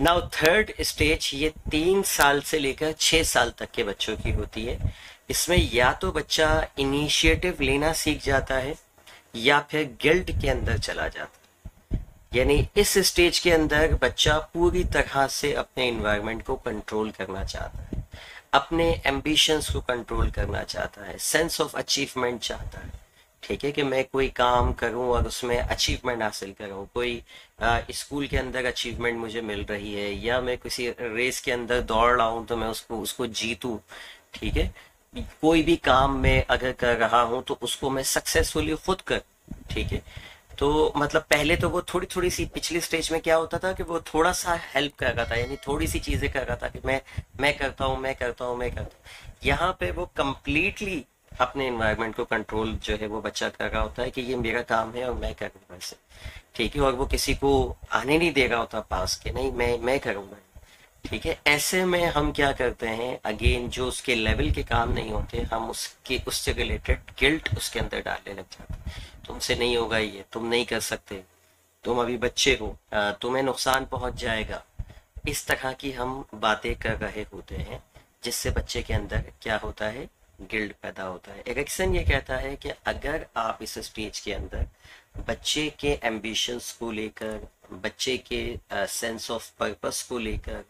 Now third stage ये 3 साल से लेकर 6 साल तक के बच्चों की होती है। इसमें या तो बच्चा इनिशिएटिव लेना सीख जाता है या फिर गिल्ट के अंदर चला जाता है। यानी इस स्टेज के अंदर बच्चा पूरी तरह से अपने इन्वायरमेंट को कंट्रोल करना चाहता है, अपने एम्बिशंस को कंट्रोल करना चाहता है, सेंस ऑफ अचीवमेंट चाहता है। ठीक है कि मैं कोई काम करूं और उसमें अचीवमेंट हासिल करूं, कोई स्कूल के अंदर अचीवमेंट मुझे मिल रही है, या मैं किसी रेस के अंदर दौड़ रहा हूं तो मैं उसको उसको जीतूं। ठीक है, कोई भी काम मैं अगर कर रहा हूं तो उसको मैं सक्सेसफुली खुद कर। ठीक है, तो मतलब पहले तो वो थोड़ी थोड़ी सी पिछली स्टेज में क्या होता था कि वो थोड़ा सा हेल्प कर रहा था, यानी थोड़ी सी चीजें कर रहा था कि मैं करता हूँ, मैं करता हूँ, मैं करता हूँ। यहाँ पे वो कंप्लीटली अपने एनवायरनमेंट को कंट्रोल जो है वो बच्चा कर रहा होता है कि ये मेरा काम है और मैं करूंगा इसे। ठीक है, और वो किसी को आने नहीं दे रहा होता पास के, नहीं मैं करूंगा। ठीक है, ऐसे में हम क्या करते हैं, अगेन जो उसके लेवल के काम नहीं होते हम उसके उससे रिलेटेड गिल्ट उसके अंदर डालने लग जाते हैं। तुमसे नहीं होगा, ये तुम नहीं कर सकते, तुम अभी बच्चे हो, तुम्हें नुकसान पहुंच जाएगा। इस तरह की हम बातें कर रहे होते हैं, जिससे बच्चे के अंदर क्या होता है, गिल्ट पैदा होता है। एरिक्सन ये कहता है कि अगर आप इस स्टेज के अंदर बच्चे के एम्बिशंस को लेकर, बच्चे के सेंस ऑफ पर्पस को लेकर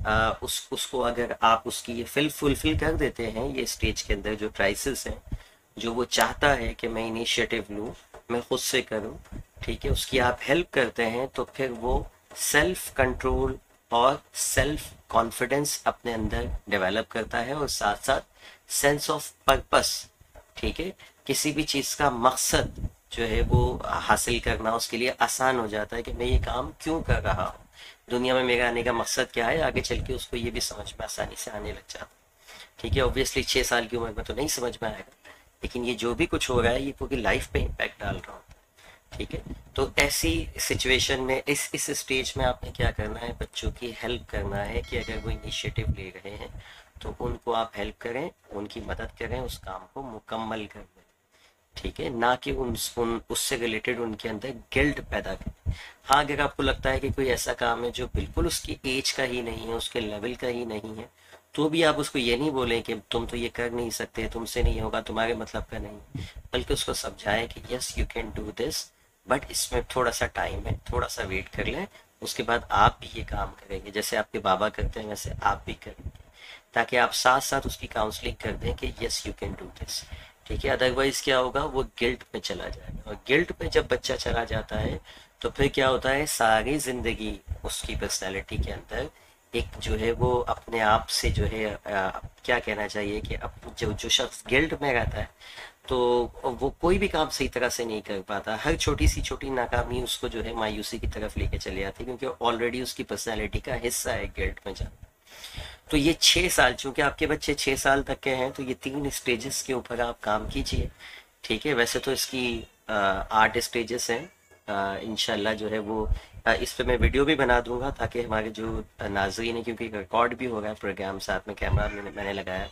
उसको अगर आप उसकी ये फुलफिल कर देते हैं, ये स्टेज के अंदर जो क्राइसिस है, जो वो चाहता है कि मैं इनिशिएटिव लूं, मैं खुद से करूं, ठीक है, उसकी आप हेल्प करते हैं, तो फिर वो सेल्फ कंट्रोल और सेल्फ कॉन्फिडेंस अपने अंदर डेवलप करता है, और साथ साथ सेंस ऑफ पर्पस। ठीक है, किसी भी चीज का मकसद जो है वो हासिल करना उसके लिए आसान हो जाता है कि मैं ये काम क्यों कर रहा हूँ, दुनिया में मेरा आने का मकसद क्या है, आगे चल के उसको ये भी समझ में आसानी से आने लग जाता है। ठीक है, ऑब्वियसली 6 साल की उम्र में तो नहीं समझ में आएगा, लेकिन ये जो भी कुछ हो रहा है ये पूरी लाइफ पे इम्पैक्ट डाल रहा होता है। ठीक है, तो ऐसी सिचुएशन में इस स्टेज में आपने क्या करना है, बच्चों की हेल्प करना है कि अगर वो इनिशिएटिव ले रहे हैं तो उनको आप हेल्प करें, उनकी मदद करें, उस काम को मुकम्मल कर दें। ठीक है, ना कि उससे रिलेटेड उनके अंदर गिल्ट पैदा करें। हाँ, अगर आपको लगता है कि कोई ऐसा काम है जो बिल्कुल उसकी एज का ही नहीं है, उसके लेवल का ही नहीं है, तो भी आप उसको ये नहीं बोलें कि तुम तो ये कर नहीं सकते, तुमसे नहीं होगा, तुम्हारे मतलब का नहीं, बल्कि उसको समझाएं कि yes you can do this, but इसमें थोड़ा सा टाइम है, थोड़ा सा वेट कर लें, उसके बाद आप भी ये काम करेंगे, जैसे आपके बाबा करते हैं वैसे आप भी करेंगे, ताकि आप साथ साथ उसकी काउंसलिंग कर दें कि yes you can do this. ठीक है, अदरवाइज क्या होगा, वो गिल्ट पे चला जाएगा, और गिल्ट पे जब बच्चा चला जाता है तो फिर क्या होता है, सारी जिंदगी उसकी पर्सनैलिटी के अंदर एक जो है वो अपने आप से जो है क्या कहना चाहिए कि जो जो शख्स गिल्ट में रहता है तो वो कोई भी काम सही तरह से नहीं कर पाता, हर छोटी सी छोटी नाकामी उसको जो है मायूसी की तरफ लेके चले जाती है, क्योंकि ऑलरेडी उसकी पर्सनैलिटी का हिस्सा है गिल्ट में जाना। तो ये 6 साल, चूंकि आपके बच्चे 6 साल तक के हैं, तो ये 3 स्टेजेस के ऊपर आप काम कीजिए। ठीक है, वैसे तो इसकी 8 स्टेजेस हैं, इंशाल्लाह जो है वो इस पे मैं वीडियो भी बना दूंगा, ताकि हमारे जो नाजरीन है, क्योंकि रिकॉर्ड भी हो रहा है प्रोग्राम, साथ में कैमरा मैंने लगाया,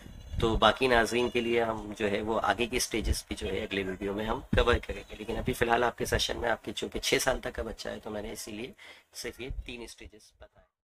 तो बाकी नाजरीन के लिए हम जो है वो आगे की स्टेजेस भी जो है अगले वीडियो में हम कवर करेंगे। लेकिन अभी फिलहाल आपके सेशन में आपके चूंकि 6 साल तक का बच्चा है, तो मैंने इसीलिए सिर्फ ये 3 स्टेजेस बताया।